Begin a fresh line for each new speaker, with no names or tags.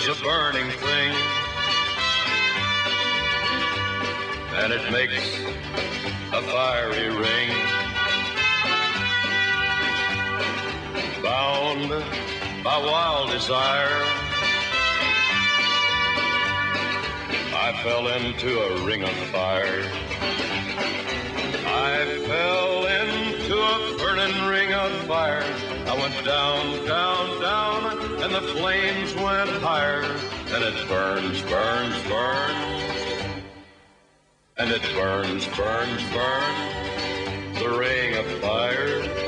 a burning thing, and it makes a fiery ring. Bound by wild desire, I fell into a ring of fire. I fell into a burning ring of fire. I went down, down, down, and the flames went higher. And it burns, burns, burns, and it burns, burns, burns, the ring of fire.